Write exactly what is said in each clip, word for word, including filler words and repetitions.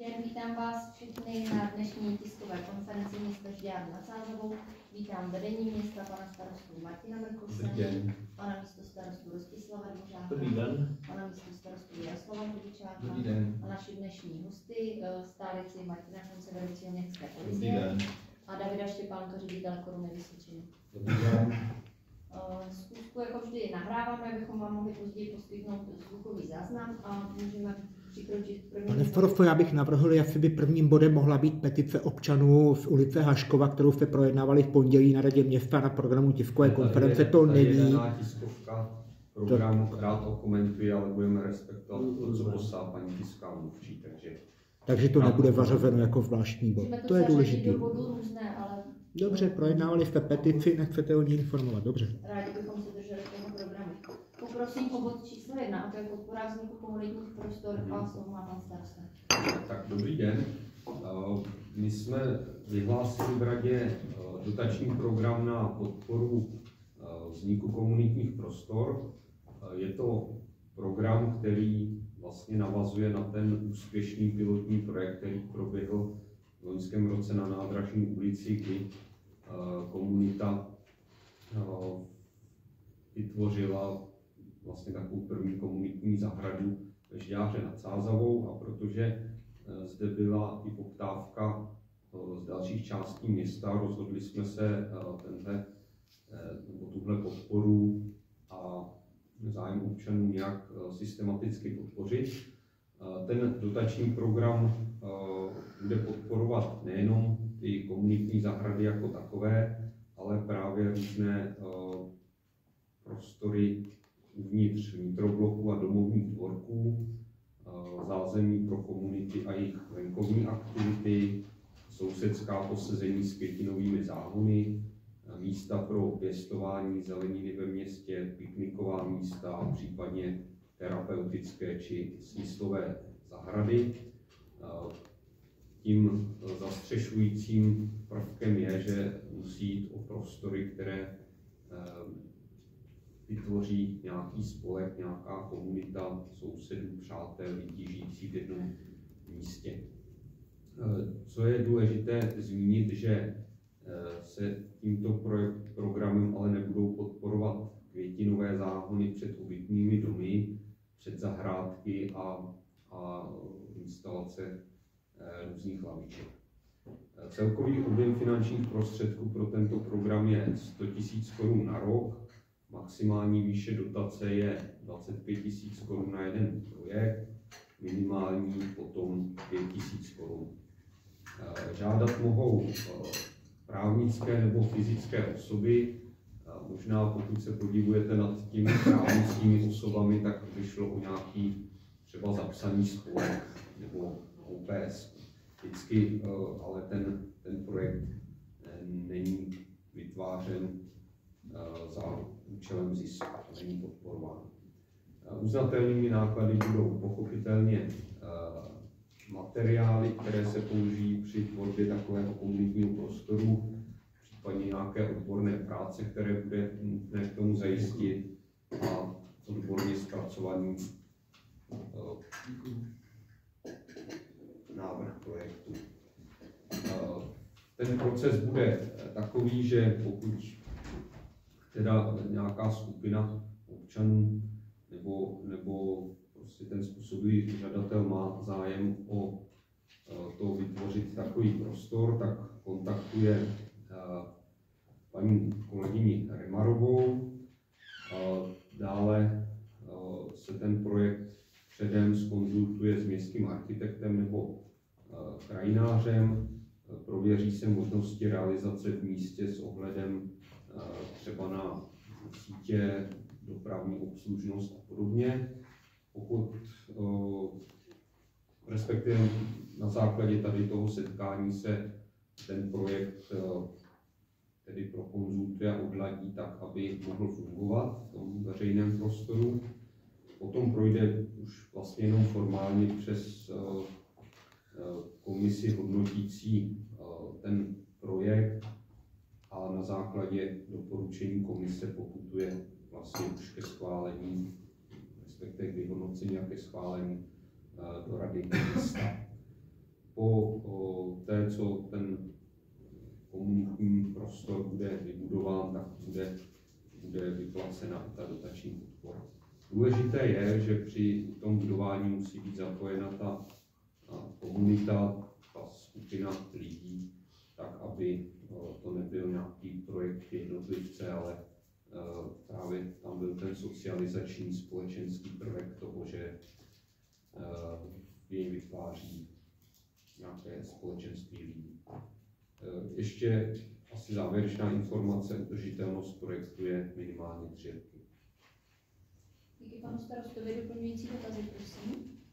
den, vítám vás všechny na dnešní tiskové konferenci města Žďár nad Sázavou. Vítám vedení města, pana starostu Martina Merkuse, pana místostarostu Rostislava Dvořáka, pana místostarostu Jaroslava Kubičáka a naši dnešní hosty, stálici Martina Šonce, vedoucího městské policie, a Davida Štěpánka, ředitele Koruny Vysočiny. Zkusku jako vždy nahráváme, abychom vám mohli později poskytnout zvukový záznam a můžeme přikročit k prvnímu. Pane Forofo, já bych navrhl, jestli by prvním bodem mohla být petice občanů z ulice Haškova, kterou jste projednávali v pondělí na radě města na programu tiskové konference. To není. Tiskovka, program rád okomentuje, ale budeme respektovat to, co poslala paní tisková mluvčí, takže... Takže to nebude vařaveno jako zvláštní bod. To, to je důležité. Různé, ale... Dobře, projednávali jste petici, nechcete o ní informovat, dobře. Rádi bychom se drželi toho programu. Poprosím o bod číslo jedna, a to je podpora vzniku komunitních prostor, a slovo má pan starosta. Tak dobrý den. My jsme vyhlásili v radě dotační program na podporu vzniku komunitních prostor. Je to program, který vlastně navazuje na ten úspěšný pilotní projekt, který proběhl v loňském roce na Nádražní ulici, kdy komunita vytvořila vlastně takovou první komunitní zahradu ve Žďáře nad Sázavou, a protože zde byla i poptávka z dalších částí města, rozhodli jsme se tenhle, nebo tuhle podporu a zájem občanů nějak systematicky podpořit. Ten dotační program bude podporovat nejenom ty komunitní zahrady jako takové, ale právě různé prostory uvnitř vnitrobloku a domovních dvorků, zázemí pro komunity a jejich venkovní aktivity, sousedská posezení s květinovými záhony, místa pro pěstování zeleniny ve městě, pikniková místa, případně terapeutické či smyslové zahrady. Tím zastřešujícím prvkem je, že musí jít o prostory, které vytvoří nějaký spolek, nějaká komunita sousedů, přátel, lidí žijící v jednom místě. Co je důležité zmínit, že se tímto programem ale nebudou podporovat květinové záhony před obytnými domy, před zahrádky a, a instalace různých laviček. Celkový objem finančních prostředků pro tento program je sto tisíc korun na rok, maximální výše dotace je dvacet pět tisíc korun na jeden projekt, minimální potom pět tisíc korun. Žádat mohou právnické nebo fyzické osoby. Možná pokud se podívujete nad těmi právnickými osobami, tak by šlo o nějaký třeba zapsaný spolek nebo O P S. Vždycky ale ten, ten projekt není vytvářen za účelem zisku, není podporován. Uznatelnými náklady budou pochopitelně materiály, které se použijí při tvorbě takového komunitního prostoru, případně nějaké odborné práce, které bude nutné k tomu zajistit, a odborně zpracovaný návrh projektu. Ten proces bude takový, že pokud teda nějaká skupina občanů nebo, nebo prostě ten způsobový žadatel má zájem o to vytvořit takový prostor, tak kontaktuje paní kolegyni Remarovou. Dále se ten projekt předem zkonzultuje s městským architektem nebo krajinářem, prověří se možnosti realizace v místě s ohledem třeba na sítě, dopravní obslužnost a podobně. Pokud respektive na základě tady toho setkání se ten projekt tedy prokonzultuje a odladí tak, aby mohl fungovat v tom veřejném prostoru. Potom projde už vlastně jenom formálně přes komisi hodnotící ten projekt a na základě doporučení komise poputuje vlastně už ke schválení, respektive k vyhodnocení a ke schválení do rady města. po té, co ten komunitní prostor bude vybudován, tak bude, bude vyplacena ta dotační podpora. Důležité je, že při tom budování musí být zapojena ta, ta komunita, ta skupina lidí, tak aby to nebyl nějaký projekt jednotlivce, ale právě tam byl ten socializační společenský prvek toho, že jej vytváří nějaké společenství lidí. Ještě asi závěrečná informace, udržitelnost projektu je minimálně tři roky. Díky panu starostovi. Doplňující dotazy, prosím.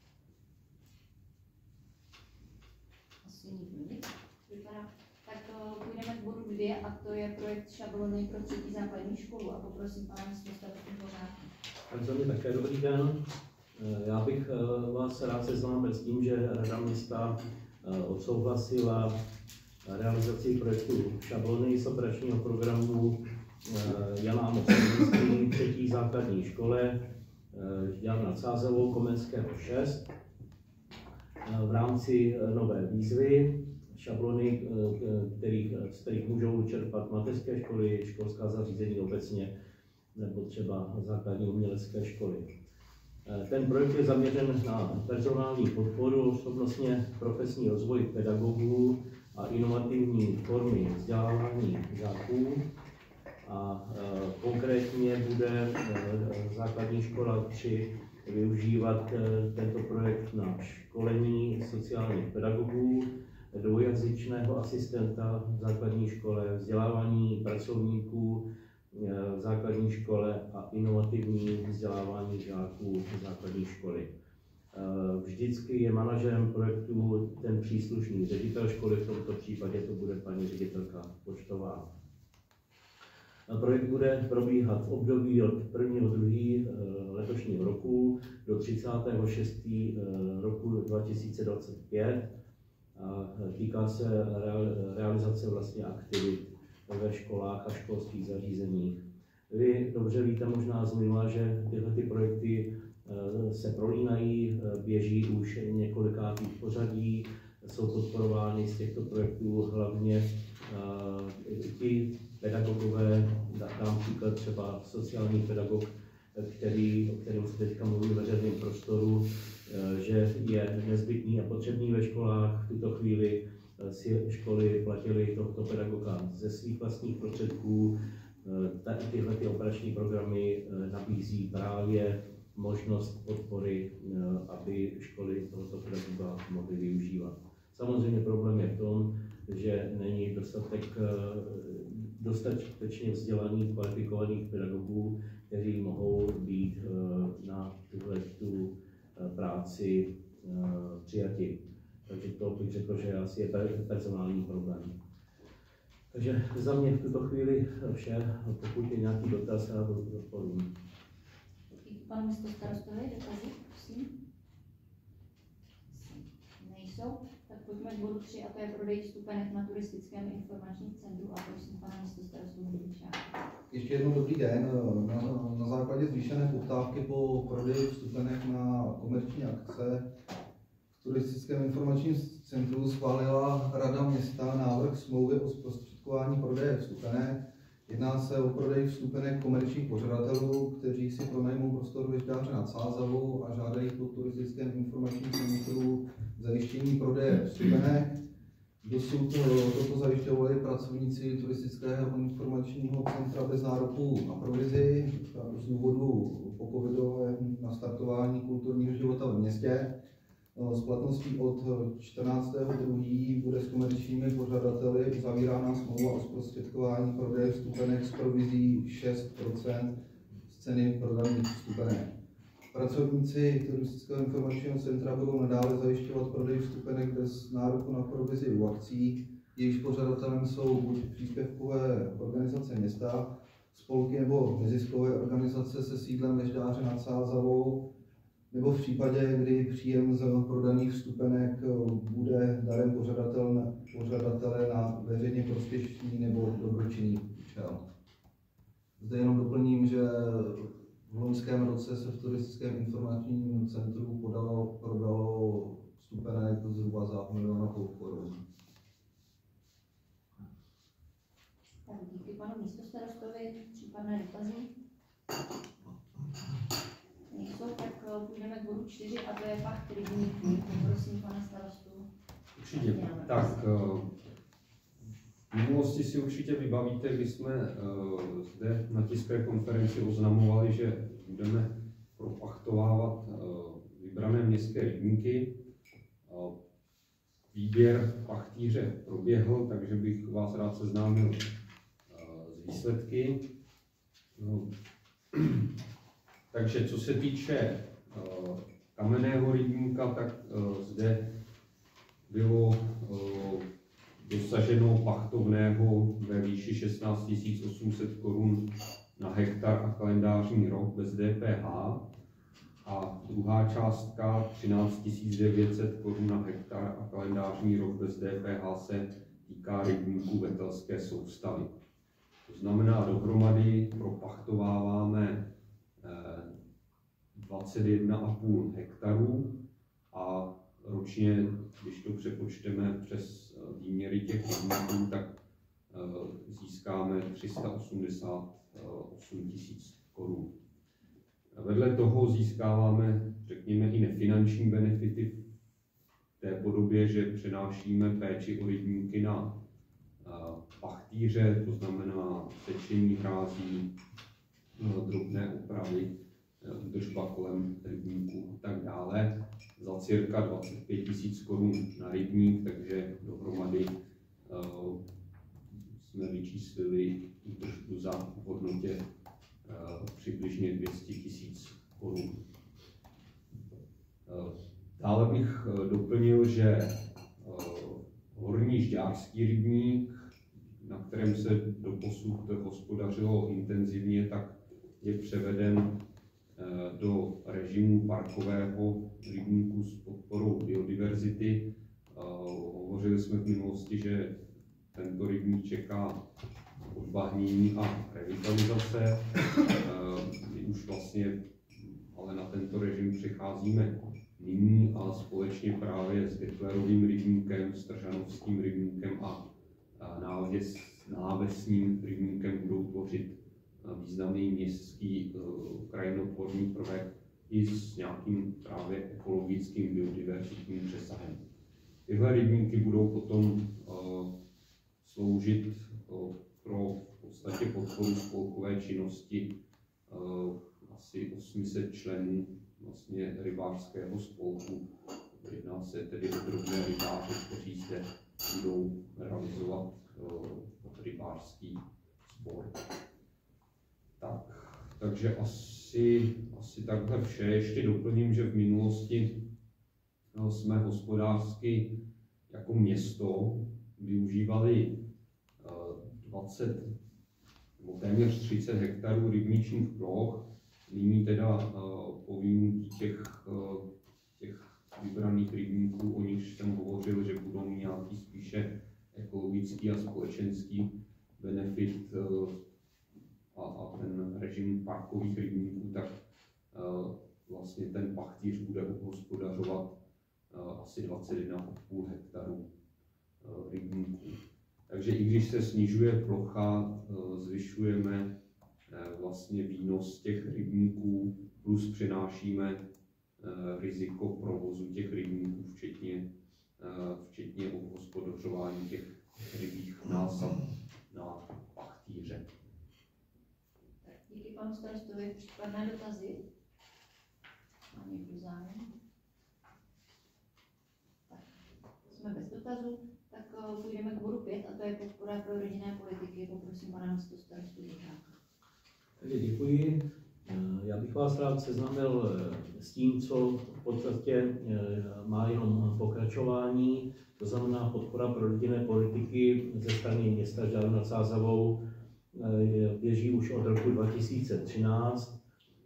Asi nikdo nic. Vypadá. Tak půjdeme k bodu dvě a to je projekt šablony pro třetí základní školu a poprosím pana místostarostu Dvořáka. Tak za mě také dobrý den. Já bych vás rád seznámil s tím, že Rada města odsouhlasila realizaci projektu šablony z operačního programu Jana Amose třetí základní škole Jan nad Sázavou, Komenského šest v rámci nové výzvy šablony, kterých, z kterých můžou čerpat mateřské školy, školská zařízení obecně nebo třeba základní umělecké školy. Ten projekt je zaměřen na personální podporu, osobnostně profesní rozvoj pedagogů a inovativní formy vzdělávání žáků. A konkrétně bude základní škola tři využívat tento projekt na školení sociálních pedagogů, dvojjazyčného asistenta v základní škole, vzdělávání pracovníků v základní škole a inovativní vzdělávání žáků v základní školy. Vždycky je manažerem projektu ten příslušný ředitel školy, v tomto případě to bude paní ředitelka Poštová. Projekt bude probíhat v období od prvního druhého letošního roku do třicátého šestého roku dva tisíce dvacet pět a týká se realizace vlastně aktivit ve školách a školských zařízeních. Vy dobře víte možná z minula, že tyhle ty projekty se prolínají, běží už několikátý pořadí, jsou podporovány z těchto projektů hlavně ti pedagogové, dám příklad třeba sociální pedagog, který, o kterém se teďka mluví v veřejném prostoru, že je nezbytný a potřebný ve školách. V tuto chvíli si školy platily tohoto pedagoga ze svých vlastních prostředků. Tady tyhle ty operační programy nabízí právě možnost podpory, aby školy tohoto pedagoga mohly využívat. Samozřejmě problém je v tom, že není dostatek, dostatečně vzdělaných, kvalifikovaných pedagogů, kteří mohou být na tuhle tu práci přijati. Takže to bych řekl, že asi je personální problém. Takže za mě v tuto chvíli vše, pokud je nějaký dotaz, já to odpovím. Pan místostarostovi, dotazy, prosím. Nejsou, tak pojďme k bodu tři a to je prodej vstupenek na turistickém informačním centru a prosím pana místostarostu Hudíčáka. Ještě jednou dobrý den. Na, na základě zvýšené poptávky po prodeji vstupenek na komerční akce v turistickém informačním centru schválila Rada města návrh smlouvy o zprostředkování prodeje vstupenek. Jedná se o prodej vstupenek komerčních pořadatelů, kteří si pronajmou prostor Věžďáře nad Sázavou a žádají po turistickém informačním centru zajištění prodeje vstupenek. Dosud toto zajišťovali pracovníci turistického informačního centra bez nároku na provizi z důvodu pocovidového nastartování kulturního života ve městě. S platností od čtrnáctého druhého bude s komerčními pořadateli uzavírána smlouva o zprostředkování prodeje vstupenek s provizí šest procent z ceny prodaných vstupenek. Pracovníci turistického informačního centra budou nadále zajišťovat prodej vstupenek bez nároku na provizi u akcí, jejichž pořadatelem jsou buď příspěvkové organizace města, spolky nebo neziskové organizace se sídlem Věžďáře nad Sázavou, nebo v případě, kdy příjem z prodaných vstupenek bude darem pořadatel, pořadatele na veřejně prospěšný nebo dobročinný účel. Zde jenom doplním, že v loňském roce se v turistickém informačním centru podalo, prodalo vstupenek zhruba za milion a půl korun. Tak díky panu místostarostovi. Případné dotazy? Nejsou, tak půjdeme k bodu čtyři a to je pacht rybníků. Prosím pana starostu. Určitě. Tak, v minulosti si určitě vybavíte, když jsme zde na tiskové konferenci oznamovali, že budeme propachtovávat vybrané městské rybníky. Výběr pachtýře proběhl, takže bych vás rád seznámil s výsledky. Takže co se týče kamenného rybníka, tak zde bylo dosaženo pachtovného ve výši šestnáct tisíc osm set korun na hektar a kalendářní rok bez D P H. A druhá částka třináct tisíc devět set korun na hektar a kalendářní rok bez D P H se týká rybníků Vetelské soustavy. To znamená, dohromady propachtováváme dvacet jedna celá pět hektarů a ročně, když to přepočteme přes výměry těch rybníků, tak získáme tři sta osmdesát osm tisíc korun. Vedle toho získáváme, řekněme, i nefinanční benefity v té podobě, že přenášíme péči o rybníky na pachtýře, to znamená sečení hrází, drobné opravy, údržba kolem rybníků a tak dále. Za cirka dvacet pět tisíc korun na rybník, takže dohromady uh, jsme vyčíslili údržbu za v hodnotě uh, přibližně dvě stě tisíc korun. Uh, dále bych uh, doplnil, že uh, horní žďárský rybník, na kterém se doposud hospodařilo intenzivně, tak je převeden do režimu parkového rybníku s podporou biodiverzity. Hovořili jsme v minulosti, že tento rybník čeká odbahnění a revitalizace. My už vlastně ale na tento režim přecházíme nyní a společně právě s Detlerovým rybníkem, Stržanovským rybníkem a návěs, návesním rybníkem budou tvořit významný městský uh, krajinotvorný prvek i s nějakým právě ekologickým biodiverzitním přesahem. Tyhle rybníky budou potom uh, sloužit uh, pro v podstatě podporu spolkové činnosti uh, asi osm set členů vlastně rybářského spolku. Jedná se tedy o drobné rybáře, kteří zde budou realizovat uh, rybářský sport. Tak, takže asi, asi takhle vše. Ještě doplním, že v minulosti no, jsme hospodářsky jako město využívali uh, dvacet nebo téměř třicet hektarů rybničních ploch. Nyní teda uh, po výjimutí těch, uh, těch vybraných rybníků, o nichž jsem hovořil, že budou mít nějaký spíše ekologický a společenský benefit uh, A, a ten režim parkových rybníků, tak uh, vlastně ten pachtýř bude hospodařovat uh, asi dvacet jedna celá pět hektarů uh, rybníků. Takže i když se snižuje plocha, uh, zvyšujeme uh, vlastně výnos těch rybníků, plus přinášíme uh, riziko provozu těch rybníků, včetně, uh, včetně obhospodařování těch rybích násad na pachtýře. Díky panu starostovi. Případné dotazy? Má někdo zájem? Tak, jsme bez dotazů, tak uh, půjdeme k bodu pět a to je podpora pro rodinné politiky. Poprosím pana místostarostu Dvořáka. Takže děkuji. Já bych vás rád seznámil s tím, co v podstatě má jenom pokračování, to znamená podpora pro rodinné politiky ze strany města Žďár nad Sázavou. Běží už od roku dva tisíce třináct.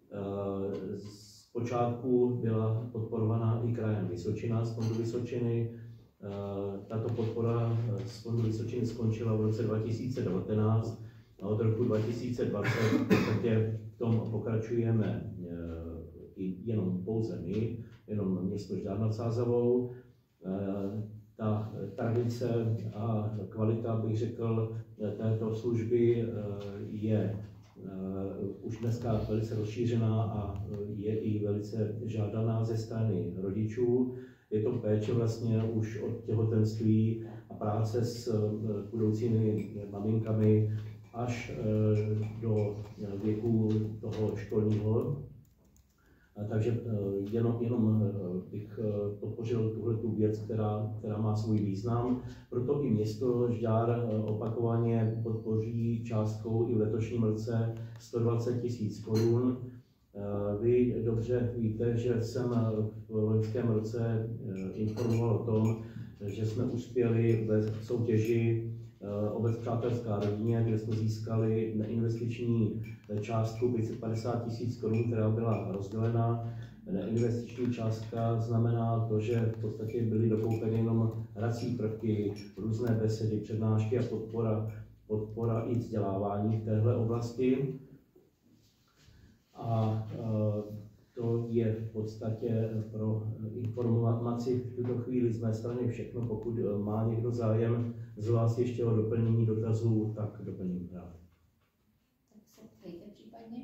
Zpočátku byla podporovaná i krajem Vysočina z fondu Vysočiny. Tato podpora z fondu Vysočiny skončila v roce dva tisíce devatenáct a od roku dva tisíce dvacet v podstatě v tom pokračujeme i jenom pouze my, jenom město Žďár nad Sázavou. Ta tradice a kvalita, bych řekl, této služby je už dneska velice rozšířená a je i velice žádaná ze strany rodičů. Je to péče vlastně už od těhotenství a práce s budoucími maminkami až do věku toho školního. Takže jenom, jenom bych podpořil tuhletu věc, která, která má svůj význam. Proto i město Žďár opakovaně podpoří částkou i v letošním roce sto dvacet tisíc korun. Vy dobře víte, že jsem v loňském roce informoval o tom, že jsme uspěli ve soutěži Obec přátelská rodině, kde jsme získali neinvestiční částku pět set padesát tisíc korun, která byla rozdělena. Neinvestiční částka znamená to, že v podstatě byly dokoupeny jenom hrací prvky, různé besedy, přednášky a podpora, podpora i vzdělávání v téhle oblasti. A to je v podstatě pro informaci v tuto chvíli z mé strany všechno. Pokud má někdo zájem z vás ještě o doplnění dotazů, tak doplním rád. Tak se ptejte případně.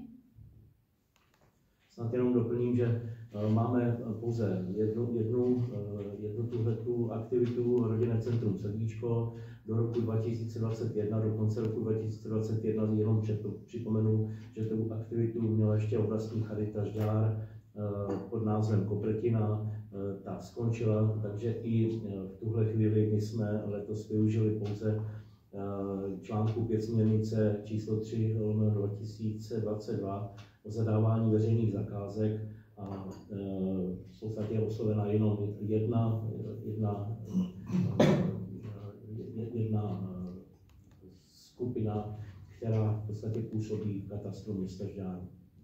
Snad jenom doplním, že máme pouze jednu, jednu, jednu tuhletu aktivitu Rodinné centrum Sedlíčko do roku dva tisíce dvacet jedna, do konce roku dva tisíce dvacet jedna, jenom připomenu, že tu aktivitu měla ještě oblastní charita Žďár pod názvem Kopretina, ta skončila, takže i v tuhle chvíli my jsme letos využili pouze článku pět směrnice číslo tři dva tisíce dvacet dva o zadávání veřejných zakázek a v podstatě je oslovena jenom jedna, jedna, jedna skupina, která v podstatě působí v katastru města Žďár.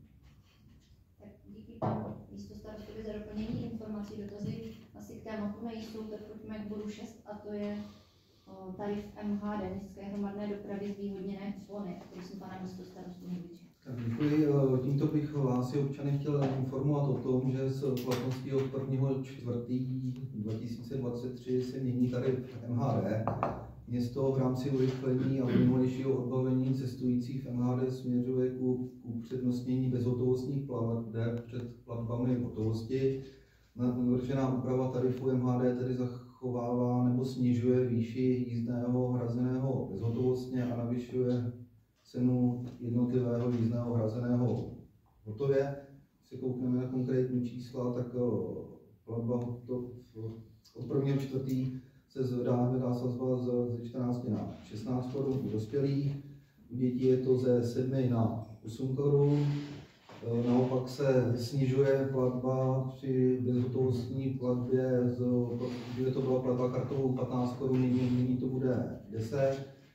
Tak díky panu místostarostovi za doplnění informací, dotazy asi k tématu nejsou, tak pojďme k bodu šest, a to je tarif M H D, městské hromadné dopravy zvýhodněné clony, který jsem pana místostarostu Hlubiče. Děkuji. Tímto bych vás i občany chtěl informovat o tom, že s platností od prvního čtvrtého dva tisíce dvacet tři se mění tarif M H D. Město v rámci urychlení a plynulejšího odbavení cestujících v M H D směřuje ku, ku přednostnění bezhotovostních plateb před platbami v hotovosti. Navržená úprava tarifu M H D tedy zachovává nebo snižuje výši jízdného hrazeného bezhotovostně a navyšuje cenu jednotlivého jízdného hrazeného hotově. Když se koukneme na konkrétní čísla, tak platba od prvního čtvrtý se zvedá, zvedá sazba ze čtrnácti na šestnáct korun u dospělých, u dětí je to ze sedmi na osm korun, naopak se snižuje platba při bezhotovostní platbě, kdyby to byla platba kartovou patnáct korun, nyní to bude deset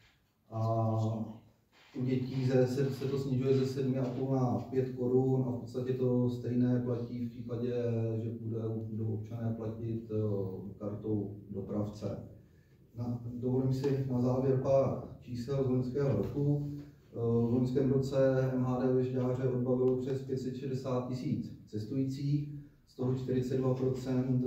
a u dětí se, se to snižuje ze sedmi a půl na pět korun a v podstatě to stejné platí v případě, že budou občané platit kartou dopravce. Na, dovolím si na závěr pár čísel z loňského roku. V loňském roce M H D ve Žďáře odbavilo přes pět set šedesát tisíc cestujících, z toho čtyřicet dva procent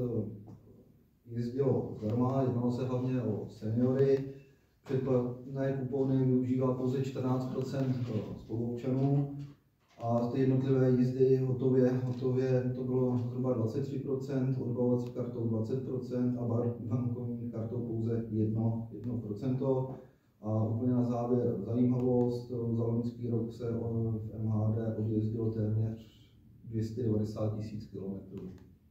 jezdilo zdarma, jednalo se hlavně o seniory. Předplatné kupony využívá pouze čtrnáct procent spoluobčanů a ty jednotlivé jízdy hotově, hotově to bylo zhruba dvacet tři procent, odbavovací kartou dvacet procent a bankovní kartou pouze jedno procento. A úplně na závěr zajímavost, za loňský rok se v M H D odjezdilo téměř dvě stě devadesát tisíc kilometrů.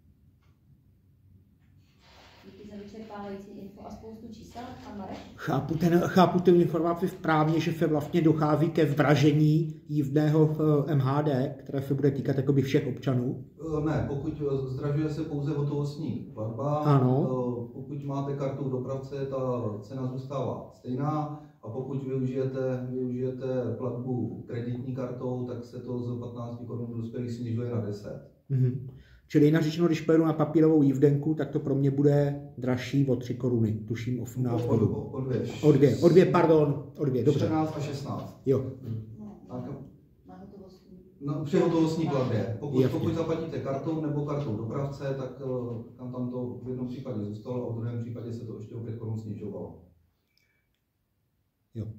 Díky za vyčerpávající info a spoustu čísel. Pan Marek? Chápu, ten, chápu tu informaci správně, že se vlastně dochází ke zvražení jízdného M H D, které se bude týkat jakoby všech občanů? Ne, pokud zdražuje se pouze hotovostní platba, ano. Pokud máte kartu dopravce, ta cena zůstává stejná a pokud využijete, využijete platbu kreditní kartou, tak se to z patnáct korun dospělých snižuje na deset. Mm-hmm. Čili jinak řečeno, když pojedu na papírovou jízdenku, tak to pro mě bude dražší o tři koruny, tuším osmnáct korun. O, o, o dvě. O dvě, o dvě, pardon, o dvě, dobře. čtrnáct a šestnáct. Jo. No, na hotovostní. No, při hotovostní platbě. Pokud, Jasně. pokud zaplatíte kartou nebo kartou dopravce, tak tam, tam to v jednom případě zůstalo a v druhém případě se to ještě o pět korun snižovalo. Jo.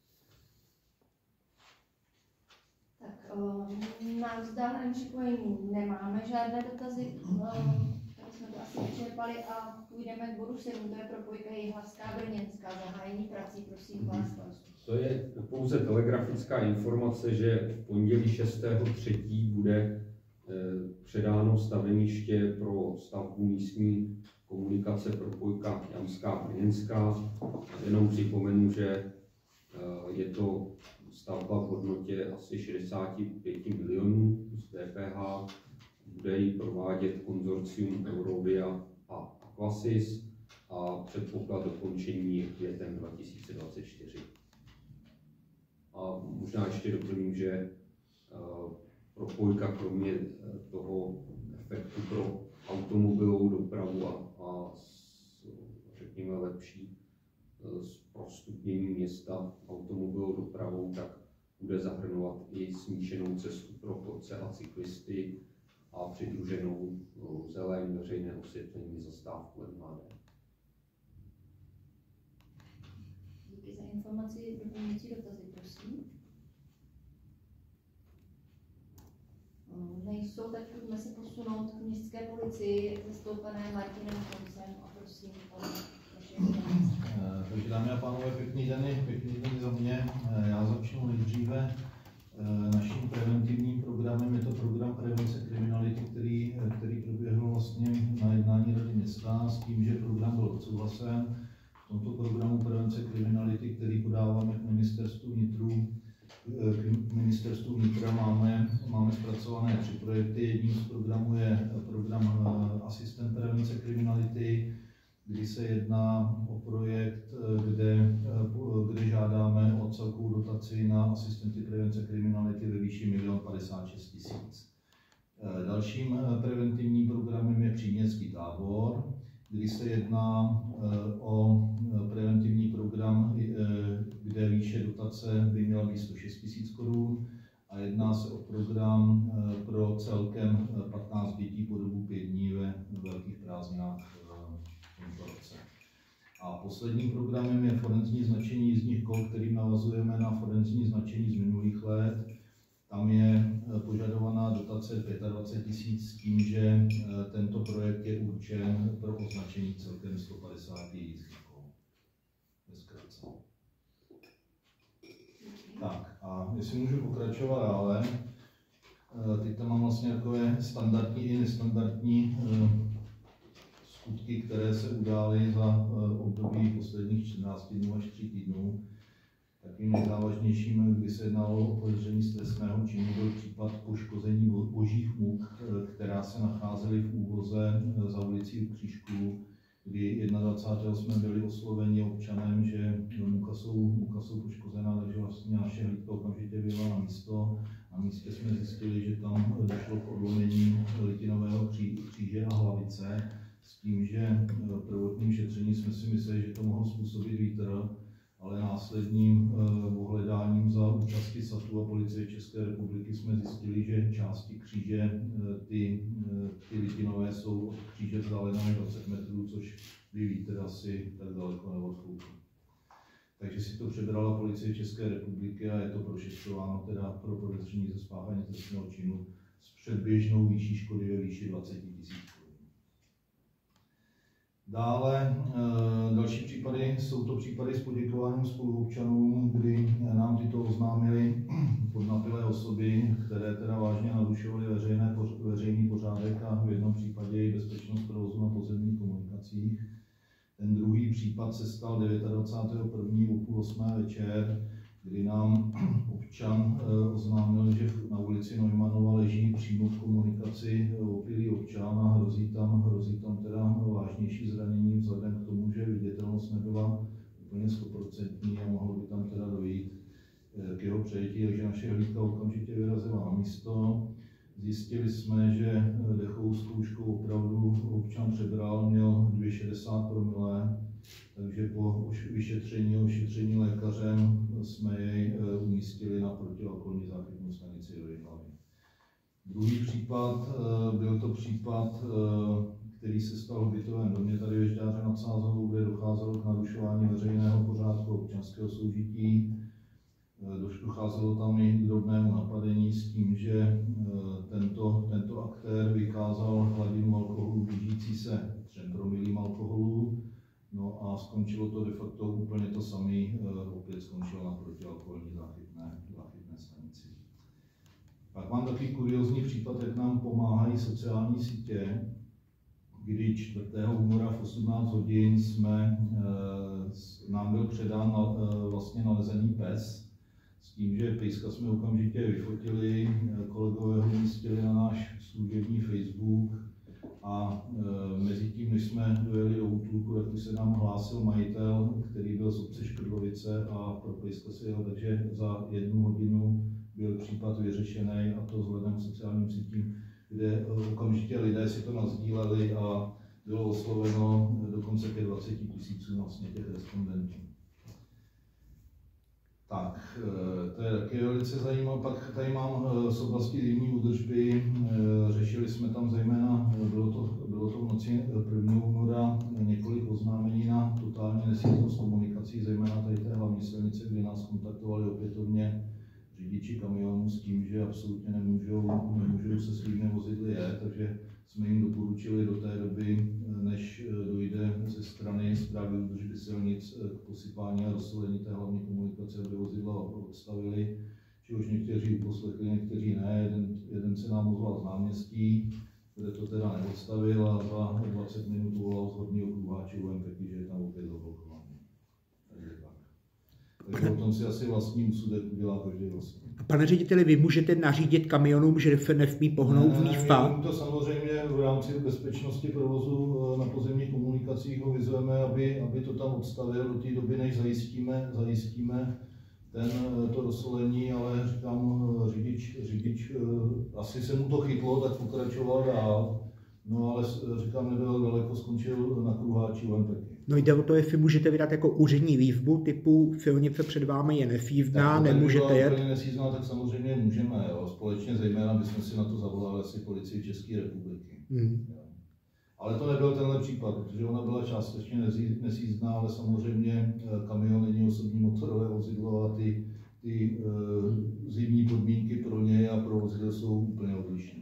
Tak na vzdáleném připojení nemáme žádné dotazy, tak jsme to asi vyčerpali a půjdeme k bodu sedm, to je propojka Jihlavská Brněnská, zahájení prací, prosím vás. To je pouze telegrafická informace, že v pondělí šestého třetího bude předáno staveniště pro stavbu místní komunikace propojka Jamská Brněnská. Jenom připomenu, že je to stavba v hodnotě asi šedesát pět milionů z D P H. Bude ji provádět konzorcium Eurovia a Aquasis a předpoklad dokončení je květen dva tisíce dvacet čtyři. A možná ještě doplním, že propojka kromě toho efektu pro automobilovou dopravu a, a řekněme lepší zpropustnění města automobilovou dopravou, tak bude zahrnovat i smíšenou cestu pro chodce a cyklisty a přidruženou zeleň, veřejné osvětlení, zastávku M H D. Díky za informaci, doplňující dotazy, prosím. Nejsou, tak pojďme se posunout k městské policii, zastoupené Martinem Koncem a prosím o vaše informace. Takže dámy a pánové, pěkný den, pěkný den za mě. Já začnu nejdříve naším preventivním programem. Je to program prevence kriminality, který, který proběhl vlastně na jednání Rady města s tím, že program byl odsouhlasen. V tomto programu prevence kriminality, který podáváme k ministerstvu vnitru, k ministerstvu vnitra máme, máme zpracované tři projekty. Jedním z programů je program Asistent prevence kriminality, kdy se jedná o projekt, kde, kde žádáme o celkovou dotaci na asistenty prevence kriminality ve výši milion padesát šest tisíc. Dalším preventivním programem je příměstský tábor, kdy se jedná o preventivní program, kde výše dotace by měla být sto šest tisíc korun a jedná se o program pro celkem patnáct dětí po dobu pět dní ve velkých prázdninách v tomto roce. A posledním programem je forenzní značení jízdních kol, kterým navazujeme na forenzní značení z minulých let. Tam je požadovaná dotace dvacet pět tisíc s tím, že tento projekt je určen pro označení celkem sto padesát jízdních kol. Bezkrátce. Tak a jestli můžu pokračovat dále, teď tam mám vlastně takové standardní i nestandardní skutky, které se udály za období posledních čtrnácti dnů až tří týdnů. Takým nejzávažnějším, kdy se jednalo o podezření z trestného činu, byl případ poškození božích muk, která se nacházely v úvoze za ulicí u Křížků, kdy dvacátého prvního jsme byli osloveni občanem, že muka jsou, muka jsou poškozená, takže vlastně naše hlídka okamžitě vyjela na místo. Na místě jsme zjistili, že tam došlo k odlomení litinového kříže a hlavice, s tím, že v prvotním šetření jsme si mysleli, že to mohlo způsobit vítr, ale následním ohledáním za účasti S A T U a Policie České republiky jsme zjistili, že části kříže, ty, ty litinové, jsou od kříže vzdálené dvacet metrů, což by vítr asi tak daleko neodfoukl. Takže si to přebrala Policie České republiky a je to prošetřováno teda pro podezření ze spáchání trestného činu s předběžnou výší škody ve výši dvacet tisíc. Dále další případy jsou to případy s poděkováním spoluobčanům, kdy nám tyto oznámili podnapilé osoby, které teda vážně narušovaly veřejné, veřejný pořádek a v jednom případě i bezpečnost provozu na pozemních komunikacích. Ten druhý případ se stal dvacátého devátého prvního o půl osmé večer, kdy nám občan oznámil, že na ulici Neumannova leží přímo v komunikaci opilý občan a hrozí tam, hrozí tam teda vážnější zranění vzhledem k tomu, že viditelnost nebyla úplně stoprocentní a mohlo by tam teda dojít k jeho přejetí, takže naše hlídka okamžitě vyrazila na místo. Zjistili jsme, že dechovou zkouškou opravdu občan přebral, měl dvě šedesát promile, takže po vyšetření a ošetření lékařem jsme jej umístili na protialkoholní záchytnou stanici do Jihlavy. Druhý případ, byl to případ, který se stal v bytovém domě tady ve Žďáře nad Sázavou, kde docházelo k narušování veřejného pořádku občanského soužití. Docházelo tam i k drobnému napadení s tím, že tento, tento aktér vykázal hladinu alkoholu blížící se třem promilím alkoholu. No a skončilo to de facto úplně to samé, opět skončilo na protialkoholní záchytné, záchytné stanici. Pak mám takový kuriózní případ, jak nám pomáhají sociální sítě, kdy čtvrtého února v osmnáct hodin jsme, nám byl předán na, vlastně nalezený pes, s tím, že pejska jsme okamžitě vyfotili, kolegové ho umístili na náš služební Facebook a e, mezi tím, než jsme dojeli do útulku, tak už se nám hlásil majitel, který byl z obce Škrdlovice a pro pejska si jel, takže za jednu hodinu byl případ vyřešený, a to vzhledem k sociálním sítím, kde okamžitě lidé si to nasdíleli a bylo osloveno dokonce ke dvaceti tisícům vlastně těch respondentů. Tak, to je taky velice zajímavé. Pak tady mám z oblasti zimní údržby, řešili jsme tam zejména, bylo to, bylo to v noci prvního února, několik oznámení na totální nesíznost komunikací, zejména tady té hlavní silnice, kdy nás kontaktovali opětovně řidiči kamionů s tím, že absolutně nemůžou, nemůžou se svými vozidly jet, takže jsme jim doporučili do té doby, než dojde ze strany správy údržby silnic k posypání a rozsolení té hlavní komunikace, aby vozidla odstavili, čehož někteří uposlechli, někteří ne. Jeden, jeden se nám ozval z náměstí, kde to teda neodstavil, a za dvacet minut volal z horního průváče U M P K, že je tam opět zablokovaný. Takže tak. Takže o tom si asi vlastní úsudek udělá každý vlastní. Pane řediteli, vy můžete nařídit kamionům, že nesmí pohnout v výfpa? To samozřejmě v rámci bezpečnosti provozu na pozemních komunikacích ho vyzveme, aby, aby to tam odstavil do té doby, než zajistíme, zajistíme ten, to rozsolení, ale říkám, řidič, řidič, asi se mu to chytlo, tak pokračoval dál. No ale říkám, nebyl daleko, skončil na kruháči U M P K. No jde o to, jestli můžete vydat jako úřední výzvu typu silnice před vámi je nesízdná, nemůžete jet. Pokud je nesízdná, tak samozřejmě můžeme, jo. Společně zejména bychom si na to zavolali asi policii České republiky. Hmm. Ale to nebyl tenhle případ, protože ona byla částečně nesízdná, ale samozřejmě kamion není osobní motorové vozidlo a ty, ty uh, zimní podmínky pro něj a pro vozidlo jsou úplně odlišné.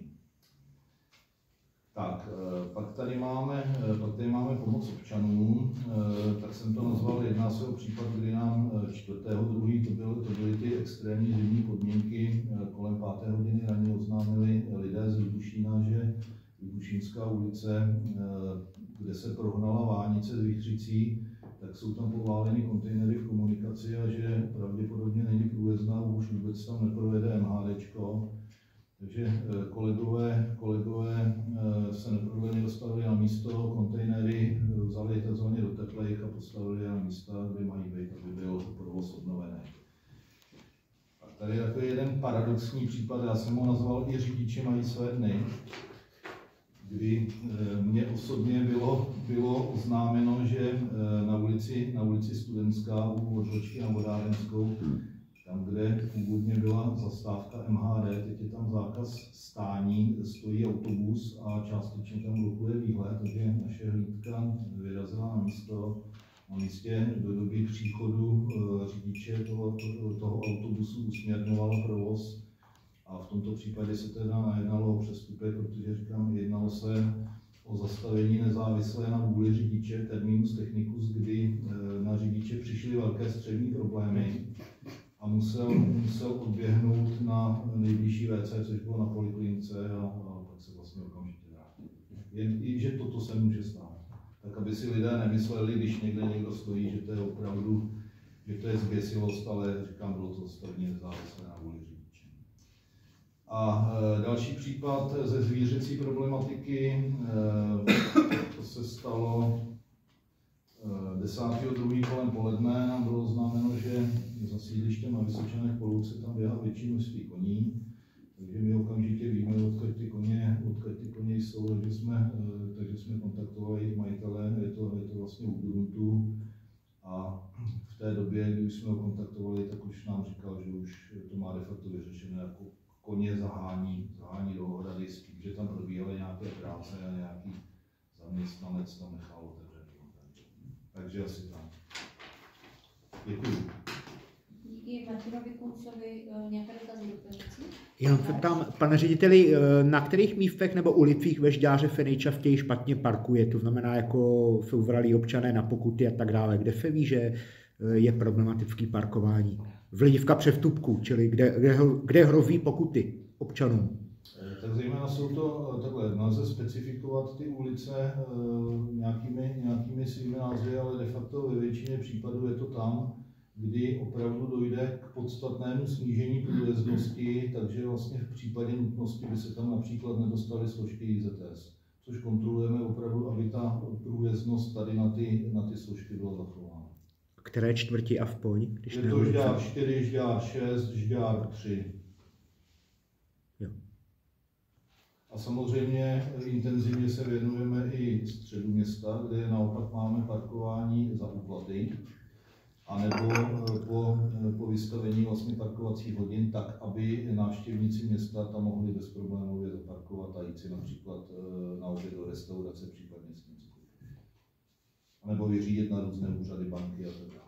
Tak, pak tady máme, pak tady máme pomoc občanům, tak jsem to nazval, jedná se o případ, kdy nám čtvrtého druhého to, bylo, to byly ty extrémní zimní podmínky, kolem páté hodiny raně oznámili lidé z Libušína, že Libušínská ulice, kde se prohnala vánice z Vichřicí, tak jsou tam pováleny kontejnery v komunikaci a že pravděpodobně není průjezdná, už vůbec tam neprojede M H D čko. Takže kolegové, kolegové se neprodleně dostavili na místo, kontejnery vzali takzvaně do teplejch a postavili je na místa, kde mají být, aby byl provoz obnovený. A tady je takový jeden paradoxní případ, já jsem ho nazval I řidiči mají své dny, kdy mně osobně bylo, bylo oznámeno, že na ulici, na ulici Studentská u odbočky na Vodárenskou, tam, kde původně byla zastávka M H D, teď je tam zákaz stání, stojí autobus a částečně tam blokuje výhled, takže naše hlídka vyrazila na místo. Na místě do doby příchodu řidiče toho, toho autobusu usměrňovala provoz a v tomto případě se teda nejednalo o přestupek, protože říkám, jednalo se o zastavení nezávislé na vůli řidiče, terminus technicus, kdy na řidiče přišly velké střední problémy a musel, musel odběhnout na nejbližší W C, což bylo na poliklinice, a, a pak se vlastně okamžitě vrátil. Jen i, že toto se může stát. Tak aby si lidé nemysleli, když někde někdo stojí, že to je opravdu, že to je zběsilost, ale říkám, bylo to zastavení nezávislé na vůli řidiče. A e, další případ ze zvířecí problematiky, e, to se stalo desátého druhého kolem poledne, nám bylo oznámeno, že za sídlištěm na Vysočanech Polouce tam běhá větší množství koní, takže my okamžitě víme, odkud ty koně, odkud ty koně jsou, takže jsme, takže jsme kontaktovali jejich majitele, je to, je to vlastně u gruntu a v té době, když jsme ho kontaktovali, tak už nám říkal, že už to má de facto vyřešené jako koně zahání, zahání do ohrady s tím, že tam probíhaly nějaké práce a nějaký zaměstnanec tam nechal otevřený. Takže asi tak. Děkuji. Díky Martinovi Kuncovi. Nějaké dotazy doplňující? Já se ptám, pane řediteli, na kterých místech nebo ulicích ve Žďáře se nejčastěji špatně parkuje? To znamená, jako jsou vralí občané na pokuty a tak dále. Kde se ví, že je problematický parkování? Z hlediska přestupků, čili kde, kde, kde hrozí pokuty občanům? Tak zejména jsou to takhle, nelze specifikovat ty ulice e, nějakými, nějakými svými názvy, ale de facto ve většině případů je to tam, kdy opravdu dojde k podstatnému snížení průjezdnosti, takže vlastně v případě nutnosti by se tam například nedostaly složky I Z S, což kontrolujeme opravdu, aby ta průjezdnost tady na ty, na ty složky byla zachována. Které čtvrti aspoň? Když je to Žďár čtyři, Žďár šest, Žďár tři. Jo. A samozřejmě intenzivně se věnujeme i středu města, kde naopak máme parkování za úplaty, anebo po, po vystavení vlastně parkovacích hodin, tak aby návštěvníci města tam mohli bezproblémově zaparkovat a jít si například na oběd do restaurace, případně s něco. Nebo vyřídit na různé úřady, banky a tak dále.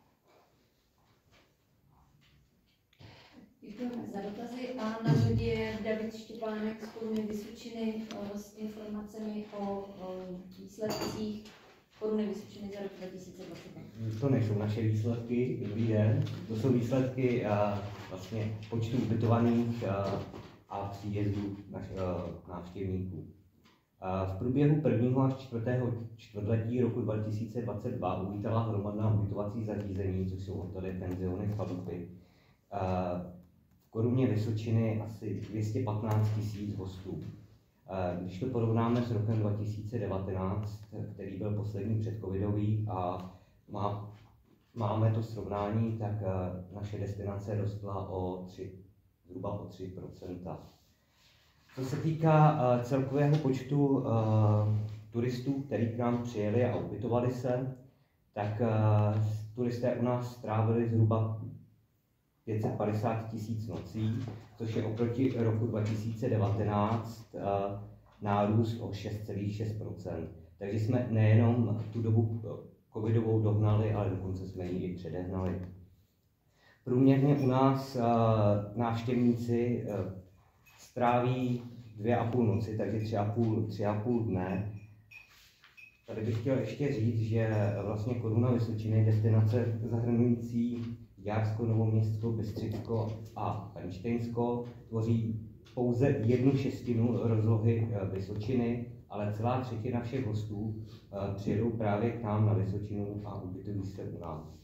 Děkujeme za dotazy a na řadě je David Štěpánek z Koruny Vysočiny s informacemi o výsledcích Koruny Vysočiny za rok dva tisíce dvacet dva. To nejsou naše výsledky, dobrý den. To jsou výsledky a, vlastně počtu ubytovaných a, a příjezdů naš, a, návštěvníků. A v průběhu prvního až čtvrtého čtvrtletí roku dva tisíce dvacet dva uvítala hromadná ubytovací zařízení, což jsou hotely, penziony, chalupy. V Koruně Vysočiny asi dvě stě patnáct tisíc hostů. Když to porovnáme s rokem dva tisíce devatenáct, který byl poslední předcovidový a má, máme to srovnání, tak naše destinace rostla o tři, zhruba o tři procenta. Co se týká celkového počtu turistů, kteří k nám přijeli a ubytovali se, tak turisté u nás strávili zhruba pět set padesát tisíc nocí, což je oproti roku dva tisíce devatenáct nárůst o šest celá šest procenta. Takže jsme nejenom tu dobu covidovou dohnali, ale dokonce jsme ji i předehnali. Průměrně u nás návštěvníci stráví dvě a půl noci, takže tři a půl, tři a půl dne. Tady bych chtěl ještě říct, že vlastně Koruna Vysočiny je destinace zahrnující Žďársko, Novoměstsko, Bystřicko a Penštejnsko, tvoří pouze jednu šestinu rozlohy Vysočiny, ale celá třetina všech hostů přijedou právě k nám na Vysočinu a ubytují se u nás.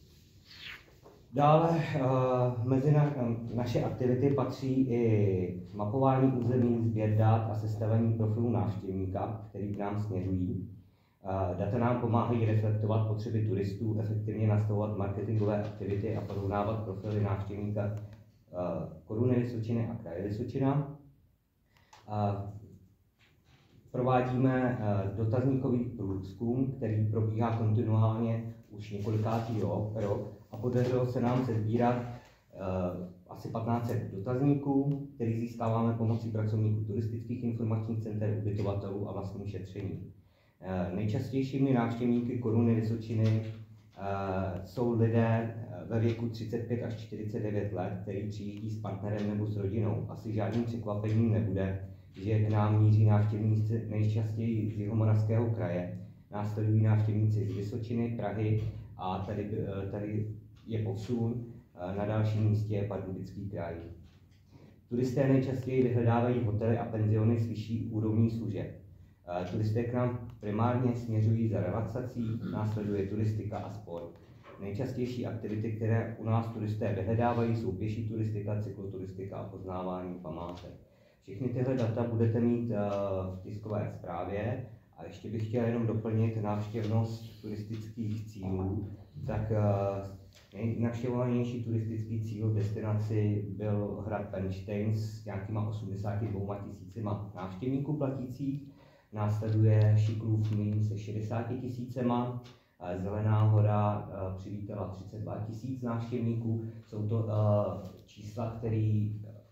Dále mezi na, naše aktivity patří i mapování území, sběr dat a sestavení profilu návštěvníka, který k nám směřují. Data nám pomáhají reflektovat potřeby turistů, efektivně nastavovat marketingové aktivity a porovnávat profily návštěvníka Koruny Vysočiny a kraje Vysočina. Provádíme dotazníkový průzkum, který probíhá kontinuálně už několikátý rok, rok a podařilo se nám sesbírat asi patnáct set dotazníků, který získáváme pomocí pracovníků turistických informačních center, ubytovatelů a vlastním šetření. Nejčastějšími návštěvníky Koruny Vysočiny jsou lidé ve věku třicet pět až čtyřicet devět let, kteří přijíždí s partnerem nebo s rodinou. Asi žádným překvapením nebude, že k nám míří návštěvníci nejčastěji z Jihomoravského kraje. Následují návštěvníci z Vysočiny, Prahy a tady, tady je posun. Na dalším místě je Pardubický kraj. Turisté nejčastěji vyhledávají hotely a penziony s vyšší úrovní služeb. Turisté k nám primárně směřují za relaxací, následuje turistika a sport. Nejčastější aktivity, které u nás turisté vyhledávají, jsou pěší turistika, cykloturistika a poznávání památek. Všechny tyhle data budete mít v tiskové zprávě a ještě bych chtěl jenom doplnit návštěvnost turistických cílů. Tak nejnavštěvovanější turistický cíl v destinaci byl hrad Penštejn s nějakýma osmdesáti dvěma tisícima návštěvníků platících. Následuje Šikrův mlýn se šedesáti tisícema, Zelená hora přivítala třicet dva tisíc návštěvníků. Jsou to čísla, které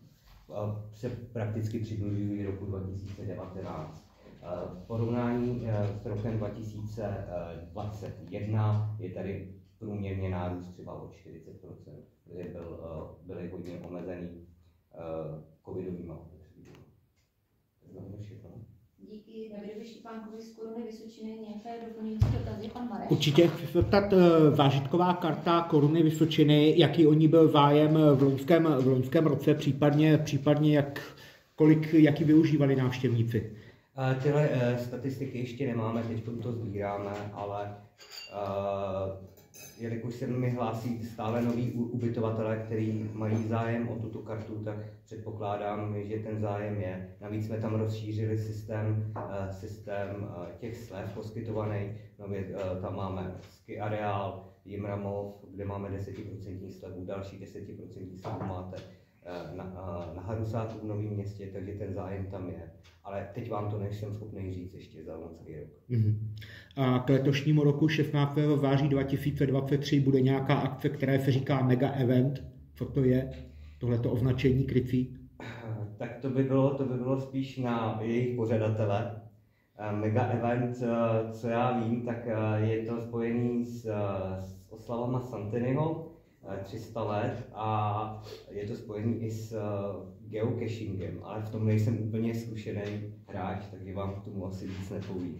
se prakticky přibližují roku dva tisíce devatenáct. V porovnání s rokem dva tisíce dvacet jedna je tady průměrně nárůst třeba o čtyřicet procent, kde byl, byly hodně omezený covidovými opatřeními. To je všechno. Díky Davidovi Štěpánkovi z Koruny Vysočiny. Nějaké doplňující dotazy, pan Marek? Určitě chci se zeptat, vážitková karta Koruny Vysočiny, jaký o ní byl zájem v loňském, v loňském roce, případně, případně jak, kolik, jaký využívali návštěvníci? Tyhle uh, statistiky ještě nemáme, teď to sbíráme, ale uh, jelikož se mi hlásí stále noví ubytovatelé, kteří mají zájem o tuto kartu, tak předpokládám, že ten zájem je. Navíc jsme tam rozšířili systém, uh, systém uh, těch slev poskytovaných. Nově uh, tam máme Ski Areál, Jimramov, kde máme deset procent slevu, další deset procent slevu máte na, na Harusáku v Novém Městě, takže ten zájem tam je. Ale teď vám to nejsem schopný říct ještě za loňský rok. Mm-hmm. A k letošnímu roku šestnáctého září dva tisíce dvacet tři bude nějaká akce, která se říká Mega Event. Co to je? Tohleto označení krycí? Tak to by bylo, to by bylo spíš na jejich pořadatele. Mega Event, co já vím, tak je to spojený s, s oslavama Santiniho, tři sta let, a je to spojený i s geocachingem, ale v tom nejsem úplně zkušený hráč, takže vám k tomu asi víc nepovím.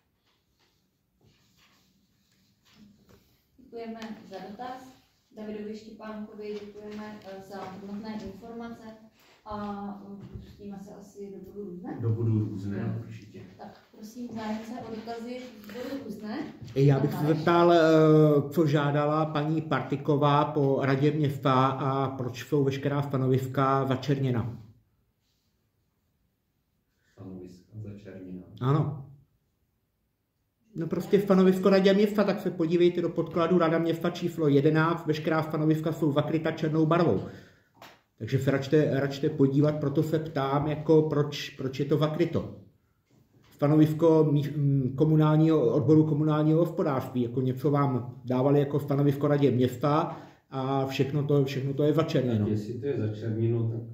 Děkujeme za dotaz. Davidovi Štěpánkovi děkujeme za hodnotné informace a pustíme se asi do bodu různé. Do bodu různé, určitě. Tak prosím, zájemce o dotazy z bodu různé. Já bych se zeptal, co žádala paní Partiková po radě města a proč jsou veškerá stanoviska začerněna. Stanoviska začerněna. Ano. No prostě stanovisko radě města, tak se podívejte do podkladu Rada města číslo jedenáct, veškerá stanoviska jsou zakryta černou barvou. Takže se račte, račte podívat, proto se ptám, jako proč, proč je to zakryto. Stanovisko komunálního, odboru komunálního hospodářství, jako něco vám dávali jako stanovisko radě města a všechno to, všechno to je začerněno. Jestli to je začerněno, tak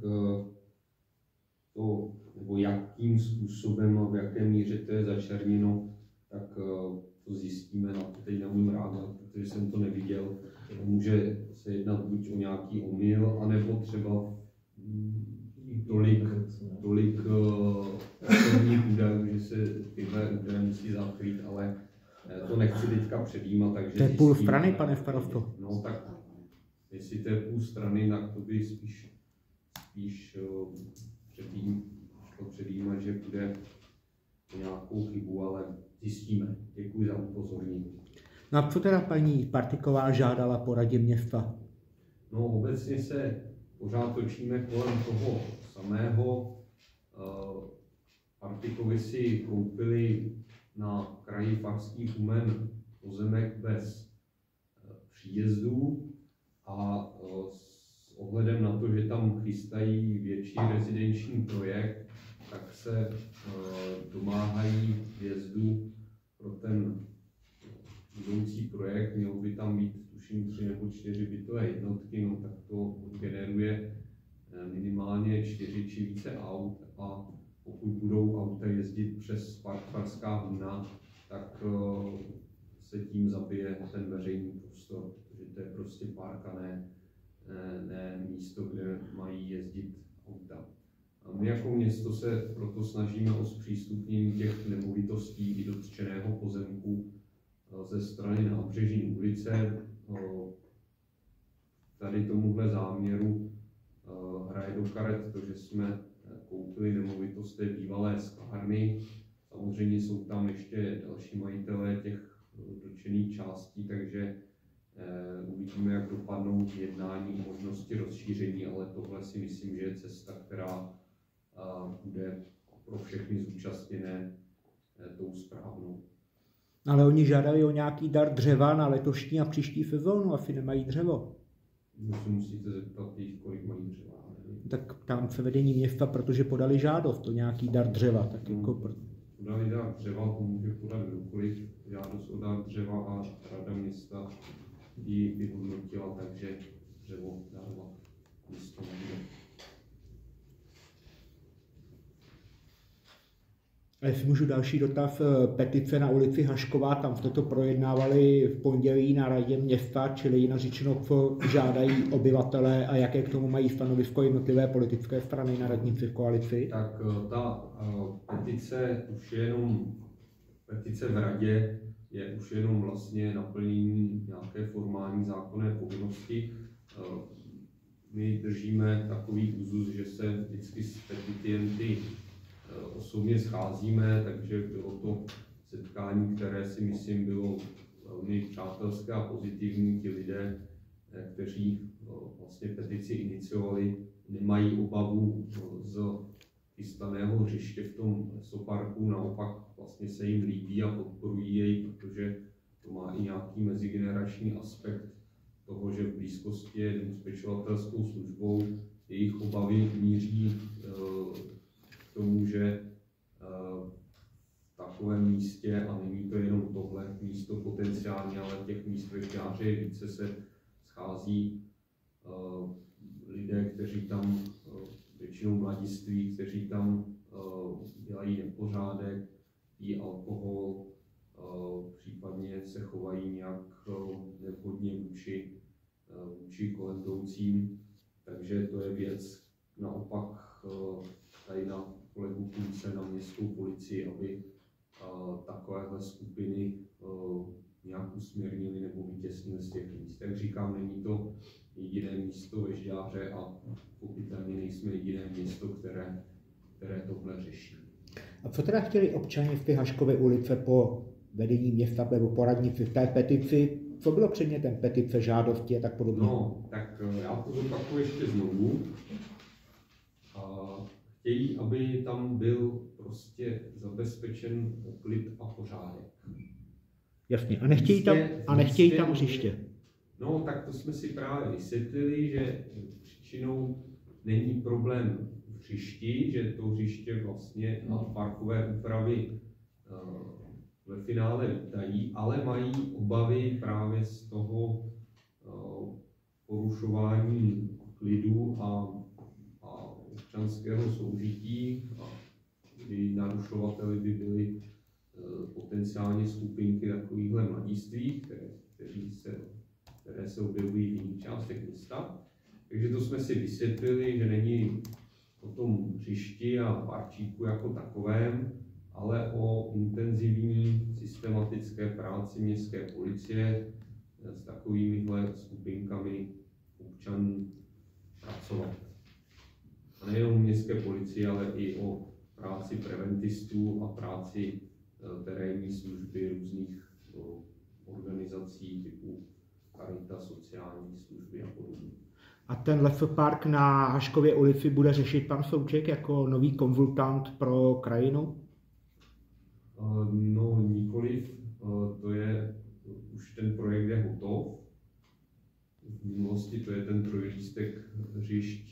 to, nebo jakým způsobem a v jaké míře to je začerněno, tak to zjistíme, na to teď nemůžu rád, protože jsem to neviděl. Může se jednat buď o nějaký omyl, anebo třeba tolik, tolik osobních údajů, že se tyhle údaje musí zakrýt, ale to nechci teďka předjímat. Takže to je půl strany, pane starosto. No tak, jestli to je půl strany, tak to by spíš, spíš předjím, předjímat, že bude nějakou chybu, ale zjistíme. Děkuji za upozornění. No a co teda paní Partiková žádala po radě města? No obecně se pořád točíme kolem toho samého. Partikovi si koupili na kraji Farský Humen pozemek bez příjezdů a s ohledem na to, že tam chystají větší rezidenční projekt, tak se domáhají vjezdu pro ten budoucí projekt. Mělo by tam být tuším tři nebo čtyři bytové jednotky, no tak to generuje minimálně čtyři či více aut, a pokud budou auta jezdit přes park Farská Humna, tak se tím zabije ten veřejný prostor, protože to je prostě park a ne, ne místo, kde mají jezdit auta. A my jako město se proto snažíme o zpřístupnění těch nemovitostí i dotčeného pozemku ze strany Nábřežní ulice. Tady tomuhle záměru hraje do karet to, že jsme koupili nemovitost té bývalé sklárny. Samozřejmě jsou tam ještě další majitelé těch dotčených částí, takže uvidíme, jak dopadnou jednání o možnosti rozšíření, ale tohle si myslím, že je cesta, která bude pro všechny zúčastněné tou správnou. Ale oni žádají o nějaký dar dřeva na letošní a příští sezónu, asi nemají dřevo. No se musíte zeptat jich, kolik mají dřeva. Tak tam se vedení města, protože podali žádost o nějaký dar dřeva. Tak no, jako... Podali dar dřeva, to může podat kdokoliv. Žádost o dar dřeva a Rada města ji vyhodnotila, takže dřevo dává město nebude. A jestli můžu další dotaz, petice na ulici Hašková, tam jste to projednávali v pondělí na radě města, čili jinak řečeno, co žádají obyvatelé a jaké k tomu mají stanovisko jednotlivé politické strany na radnici v koalici? Tak ta petice už je jenom, petice v radě je už jenom vlastně naplnění nějaké formální zákonné povinnosti. My držíme takový úzus, že se vždycky s peticienty osobně scházíme, takže bylo to setkání, které si myslím bylo velmi přátelské a pozitivní. Ti lidé, kteří vlastně petici iniciovali, nemají obavu z chystaného hřiště v tom lesoparku, naopak vlastně se jim líbí a podporují jej, protože to má i nějaký mezigenerační aspekt toho, že v blízkosti je dispečovatelskou službou. Jejich obavy míří k tomu, že v takovém místě, a není to jenom tohle místo potenciálně, ale těch míst ve Žďáře více, se schází lidé, kteří tam, většinou mladiství, kteří tam dělají nepořádek, pijí alkohol, případně se chovají nějak nevhodně vůči, vůči kolem jdoucím. Takže to je věc naopak tady na kolegu Kunce, na městskou policii, aby takovéhle skupiny nějak usměrnili nebo vytěsnili z těch míst. Jak říkám, není to jediné místo ve Žďáře a pochopitelně nejsme jediné město, které, které tohle řeší. A co teda chtěli občani v té Haškově ulice po vedení města nebo poradnici v té petici? Co bylo předmětem petice, žádosti a tak podobně? No, tak já to zopakuju ještě znovu. Chtějí, aby tam byl prostě zabezpečen klid a pořádek. Jasně, a nechtějí tam, a nechtějí tam hřiště. No, tak to jsme si právě vysvětlili, že příčinou není problém v hřišti, že to hřiště vlastně na parkové úpravy uh, ve finále vítají, ale mají obavy právě z toho uh, porušování klidu a, a občanského soužití, a kdy narušovateli by byly uh, potenciálně skupinky takovýchhle mladiství, které, kteří se které se objevují v jiných částech města. Takže to jsme si vysvětlili, že není o tom hřišti a parčíku jako takovém, ale o intenzivní systematické práci městské policie s takovýmihle skupinkami občanů pracovat. A nejenom městské policie, ale i o práci preventistů a práci terénní služby různých organizací typu Karita, sociální služby a podobně. A ten lesopark na Haškově ulici bude řešit pan Souček jako nový konzultant pro krajinu? No nikoliv, to je, už ten projekt je hotov. V minulosti to je ten trojlístek hřišť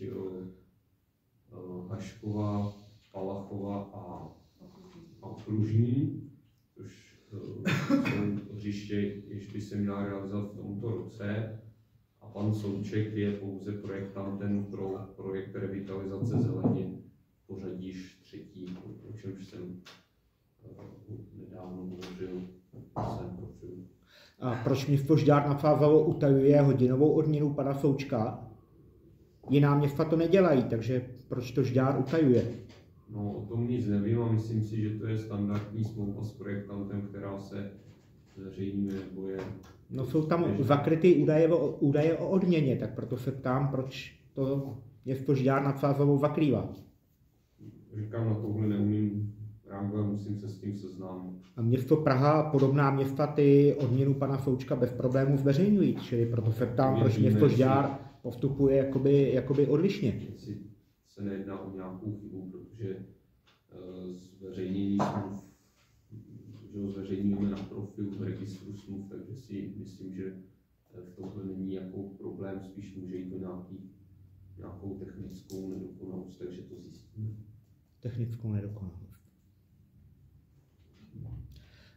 Haškova, Palachova a, a Okružní, což jsou hřiště, jež by se měla realizovat v tomto roce. A pan Souček je pouze projektantem pro projekt revitalizace zeleně v pořadí třetí, o čemž jsem nedávno hovořil v svém profilu. A proč město Žďár nad Sázavou utajuje hodinovou odměnu pana Součka? Jiná města to nedělají, takže proč to Žďár utajuje? No, o tom nic nevím a myslím si, že to je standardní smlouva s projektantem, která se zveřejňuje nebo je... No jsou tam zakrytý údaje o, údaje o odměně, tak proto se ptám, proč to město Žďár nad Sázavou zakrývá. Říkám, na tohle neumím reagovat, musím se s tím seznámit. A město Praha, podobná města, ty odměnu pana Součka bez problémů zveřejňují, čili proto se ptám, proč město Žďár postupuje jakoby, jakoby odlišně. Jestli se nejedná o nějakou chybu, protože zveřejnění smluv, že ho zveřejňujeme na profilu v registru smluv, takže si myslím, že v tomhle není jako problém, spíš může jít o nějaký, nějakou technickou nedokonalost, takže to zjistíme. Technickou nedokonalost.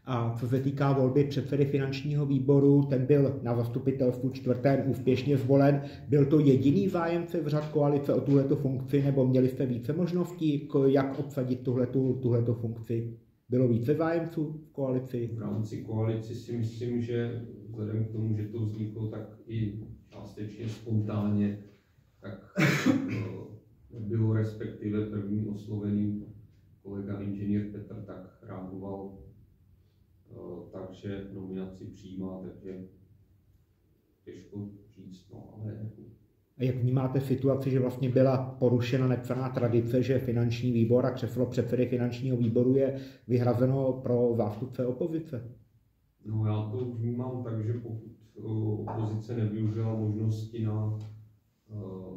A co se týká volby předsedy finančního výboru, ten byl na zastupitelstvu čtvrtém úspěšně zvolen. Byl to jediný zájemce v řad koalice o tuhleto funkci, nebo měli jste více možností, jak obsadit tuhletu, tuhleto funkci? Bylo více zájemců v koalici? V rámci koalici si myslím, že vzhledem k tomu, že to vzniklo tak i částečně spontánně, tak bylo respektive první oslovený kolega inženýr Petr tak reagoval, takže nominaci přijímá, takže těžko říct, no ale... A jak vnímáte situaci, že vlastně byla porušena nepsaná tradice, že finanční výbor a křeslo předsedy finančního výboru je vyhrazeno pro zástupce opozice? No já to vnímám tak, že pokud opozice nevyužila možnosti na uh,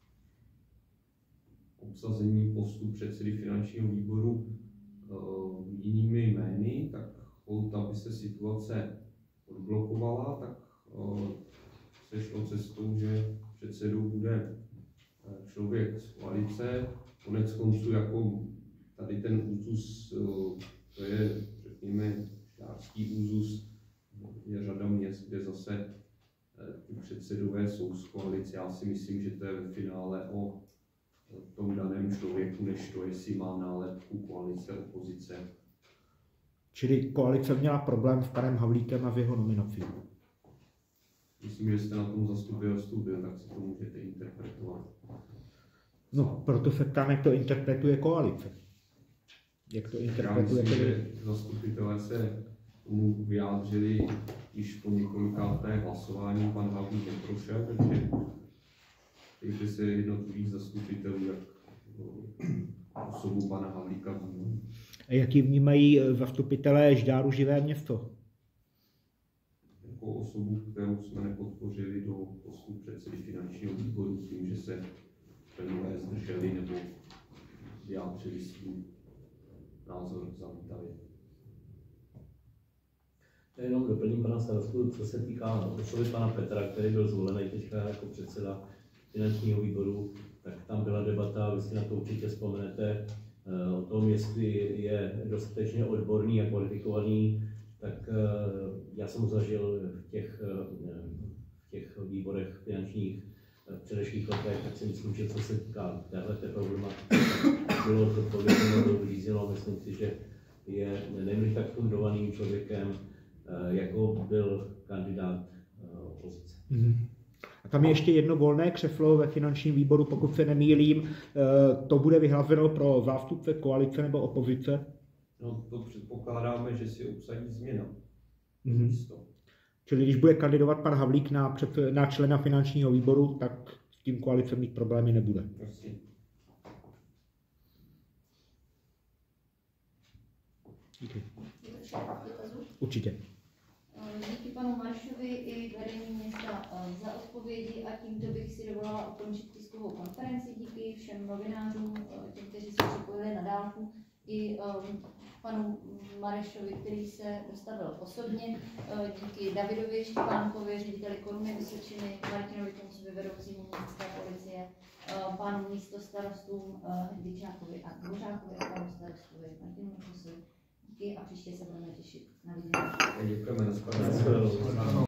obsazení postu předsedy finančního výboru uh, jinými jmény, tak pokud aby se situace odblokovala, tak uh, se šlo cestou, že předsedou bude člověk z koalice. Konec konců jako tady ten úzus, uh, to je řekněme šťárský úzus, je řada měst, kde zase ty předsedové jsou z koalice. Já si myslím, že to je ve finále o tom daném člověku, než to, jestli má nálepku koalice, opozice. Čili koalice měla problém s panem Havlíkem a v jeho nominací? Myslím, že jste na tom zastupitelstvu byl, tak si to můžete interpretovat. No, proto se ptám, jak to interpretuje koalice. Jak to interpretuje? Já myslím, že zastupitelé se tomu vyjádřili již po několikáté hlasování, pan Havlík neprošel, takže takže se jednotlivých zastupitelů, jak osobu pana Havlíka vnímají. A jak ji vnímají zastupitelé Žďáru Živé město? Jako osobu, kterou jsme nepodpořili do postu předsedy finančního výboru tím, že se členové zdrželi nebo vyjádřili svůj názor zamítavě. Já jenom doplním pana starostu, co se týká osoby pana Petra, který byl zvolený teďka jako předseda finančního výboru, tak tam byla debata, vy si na to určitě vzpomenete, o tom, jestli je dostatečně odborný a kvalifikovaný, tak já jsem ho zažil v těch, v těch výborech finančních v předešlých letech, tak si myslím, že co se týká téhleté problematiky, bylo to pověděno, bylo vyřízeno, myslím si, že je nejméně tak fundovaným člověkem, jako byl kandidát opozice. Mm-hmm. A tam je ještě jedno volné křeslo ve finančním výboru, pokud se nemýlím, to bude vyhrazeno pro zástupce koalice nebo opozice? No to předpokládáme, že si obsadí změna. Mm-hmm. Místo. Čili když bude kandidovat pan Havlík na, před, na člena finančního výboru, tak s tím koalice mít problémy nebude. Prosím. Díky. Určitě. Díky panu Maršovi i vedení města za odpovědi a tímto bych si dovolila ukončit tiskovou konferenci. Díky všem novinářům, těm, kteří se připojili na dálku, i um, panu Marešovi, který se dostavil osobně. Díky Davidovi Štěpánkovi, řediteli Koruny Vysočiny, Martinovi Tomcovi, vedoucímu městské policie, panu místostarostům Hdyčákovi a Dvořákovi a panu starostovi Martinu Mikusovi. Díky a příště se budeme těšit na vidění. Děkujeme, na shledanou.